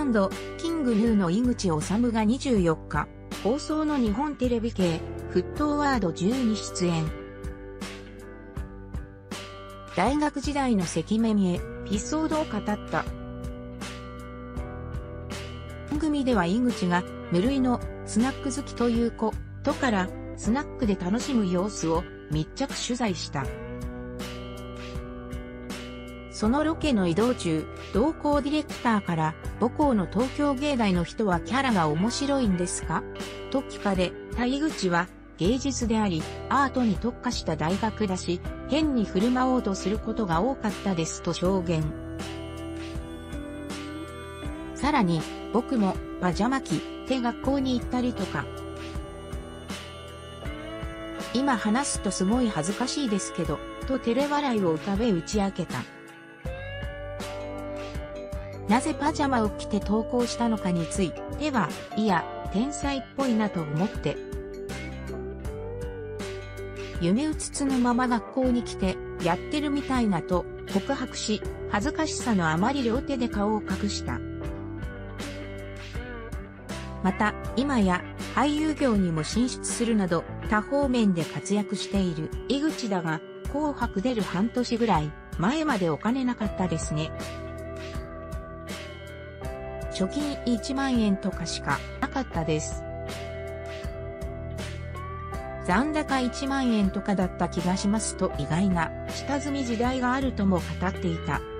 キングヌーの井口治が24日、放送の日本テレビ系、沸騰ワード10に出演。大学時代の赤面へ、エピソードを語った。番組では井口が、無類のスナック好きということから、スナックで楽しむ様子を密着取材した。そのロケの移動中、同行ディレクターから、母校の東京芸大の人はキャラが面白いんですかと聞かれ、井口は、芸術であり、アートに特化した大学だし、変に振る舞おうとすることが多かったですと証言。さらに、僕もパジャマ着て学校に行ったりとか。今話すとすごい恥ずかしいですけど、と照れ笑いを浮かべ打ち明けた。なぜパジャマを着て登校したのかについては、いや、天才っぽいなと思って。夢うつつのまま学校に来て、やってるみたいなと告白し、恥ずかしさのあまり両手で顔を隠した。また、今や俳優業にも進出するなど、多方面で活躍している井口だが、紅白出る半年ぐらい前までお金なかったですね。貯金1万円とかしかなかったです。残高1万円とかだった気がしますと意外な下積み時代があるとも語っていた。